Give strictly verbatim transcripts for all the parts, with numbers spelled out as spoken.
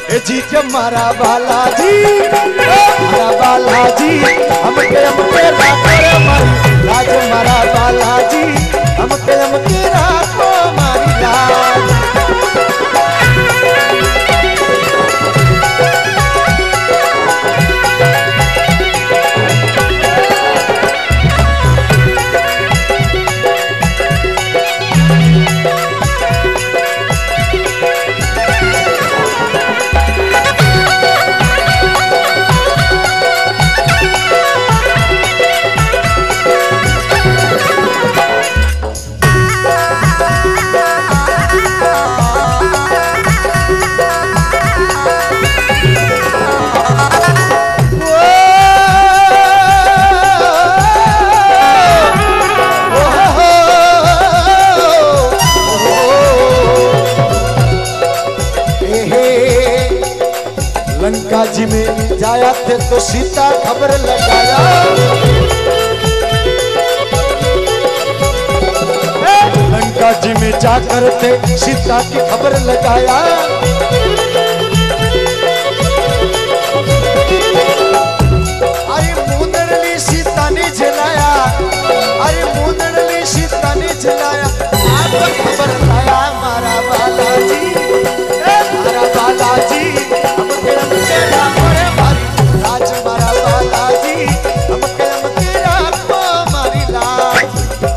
ए जी के मारा बालाजी मारा बालाजी हमके हमके राखो रे मारी लाज मारा बालाजी हमके हमके राखो मारी लाज। लंका जी में जाया थे तो सीता खबर लगाया, लंका जी में जाकर थे सीता की खबर लगाया। अरे मुंदरली सीता ने जलाया, अरे मुंदरली सीता ने जलाया, आप खबर लाया मारा बालाजी मारा बालाजी हमके हमके राखो रे मारी लाज मारा बालाजी हमके हमके राखो मारी लाज।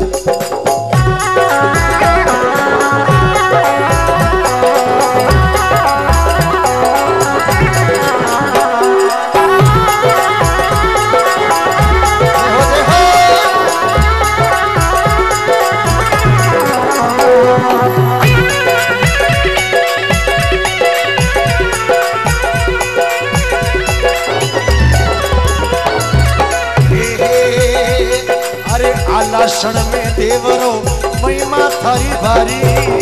आलासण में देवरो महिमा थारी भारी,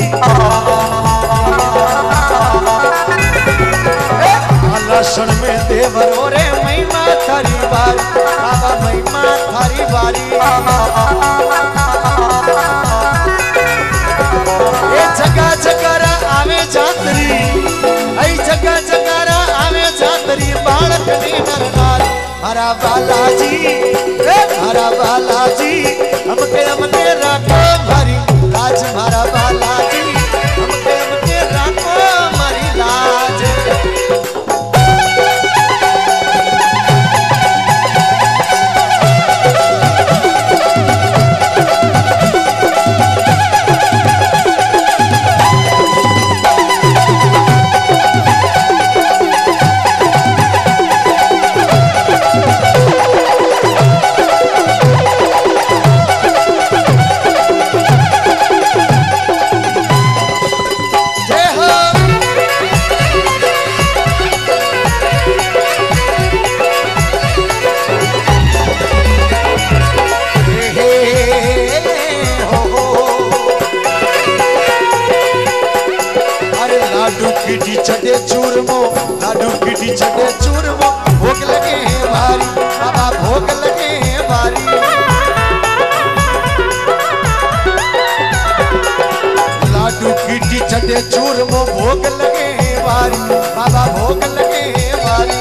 आलासण में देवरो रे महिमा थारी भारी, बाबा महिमा थारी भारी। ए जगह जगरा आवे जातरी, ऐ जगह जगरा आवे जातरी, बालक नी नर नारी हरा बालाजी हरा बालाजी हमके हमके राखो मारी लाज मारा बालाजी हमके हमके राखो मारी लाज। किटी छटे चूरमो लाडू किटी छटे चूरमो भोग लगे हैं भारी, बाबा भोग लगे हैं भारी। लाडू किटी छटे चूरमो भोग लगे हैं भारी, बाबा भोग लगे हैं भारी।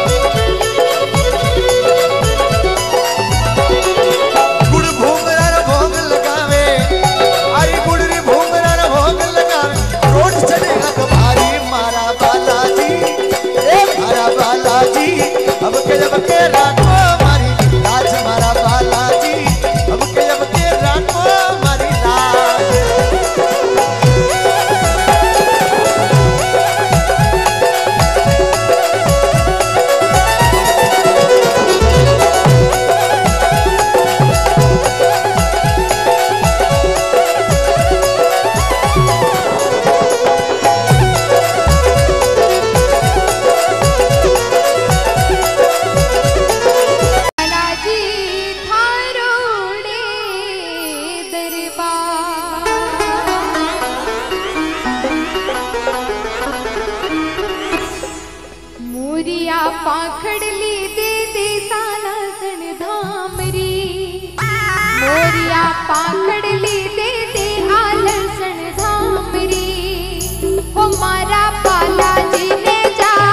गुड़ भूंगरा भोग लगावे, अरे गुड़ रे भूंगरा भोग लगावे, रोट चढ़ेगा भारी मारा बालाजी मारा बालाजी हमके हमके राखो मारी लाज मारा बालाजी हमके हमके राखो मारी लाज। पाखड़ली दे दे साला सण धामरी, मोरिया पाखड़ली दे दे आलसण धामरी, ओ मारा बालाजी ने जा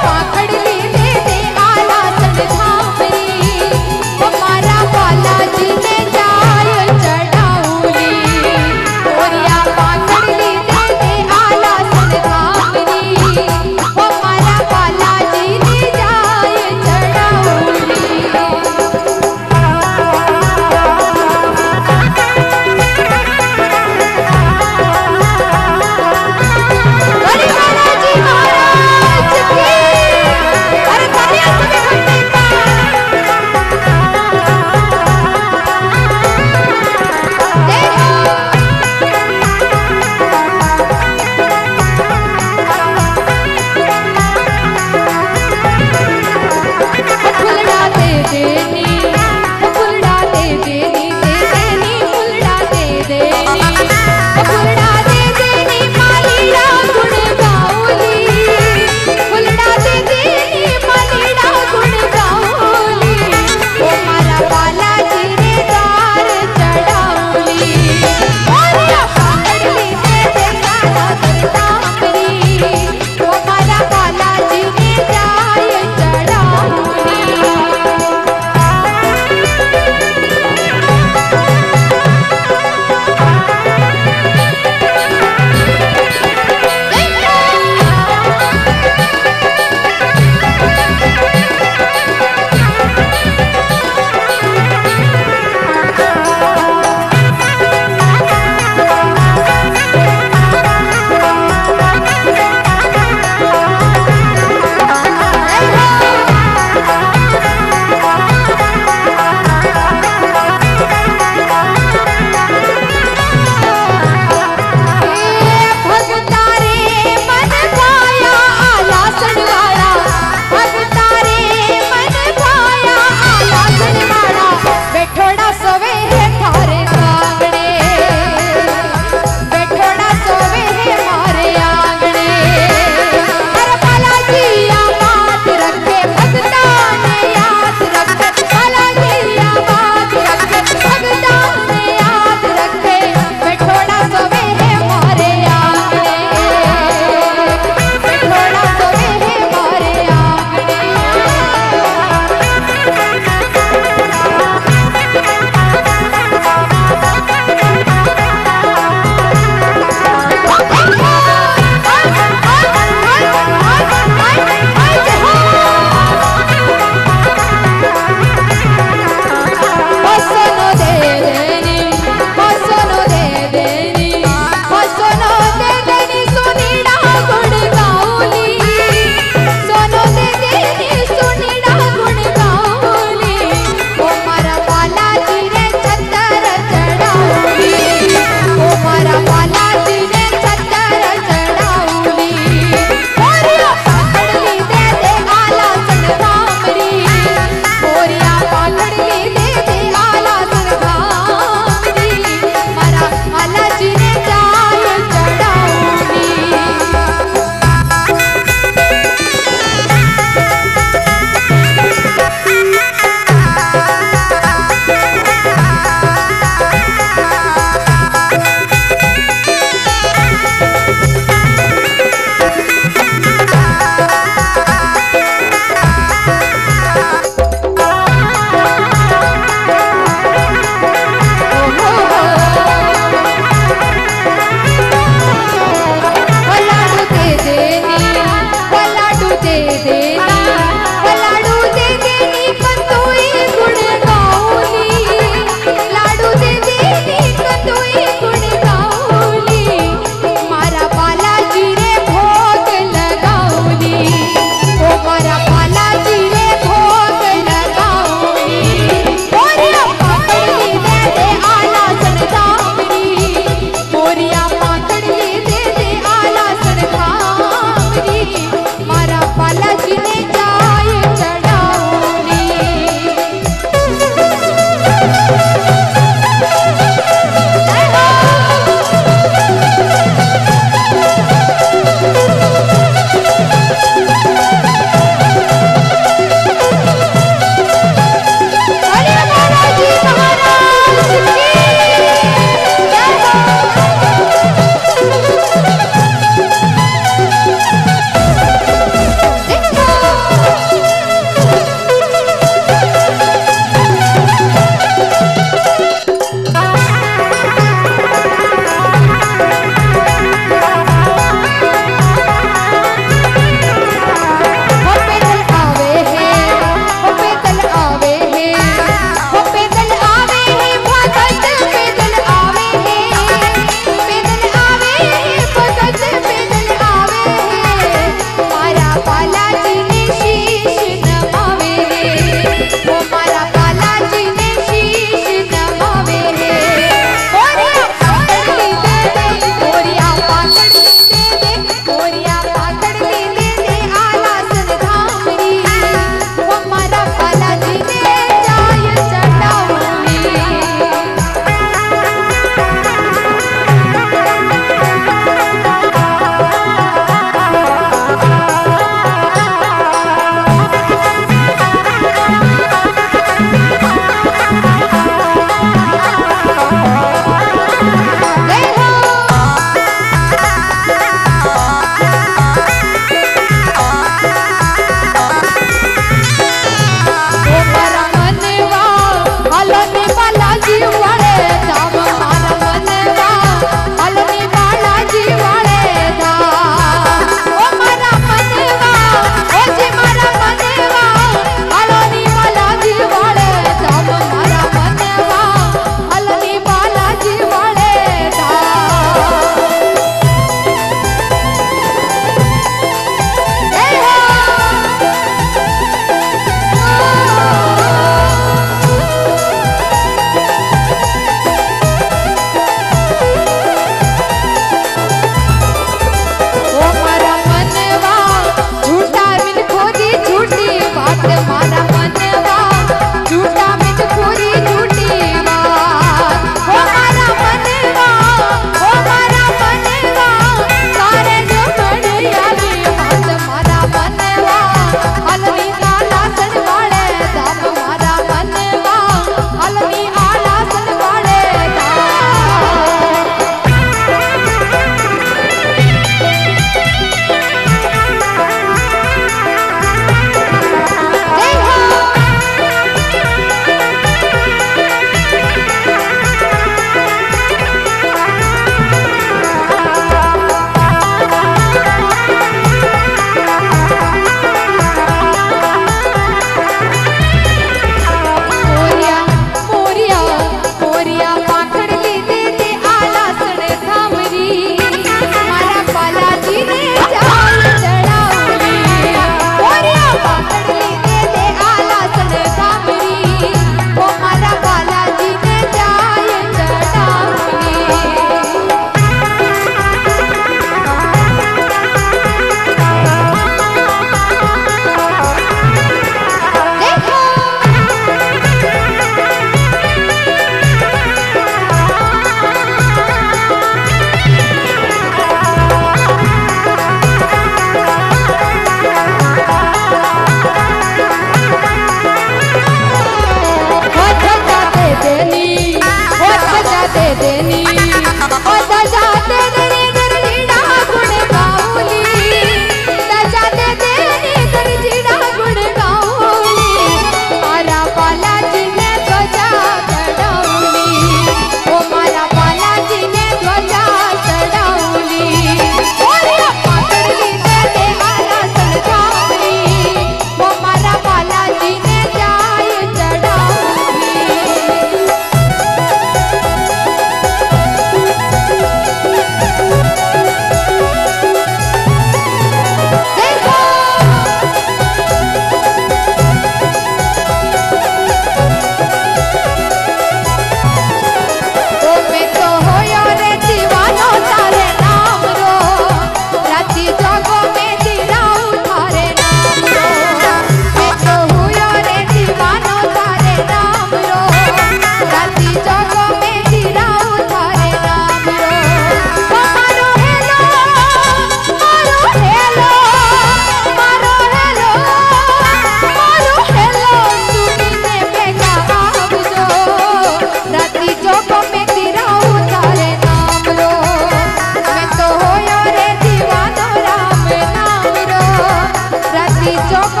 चांदी चौक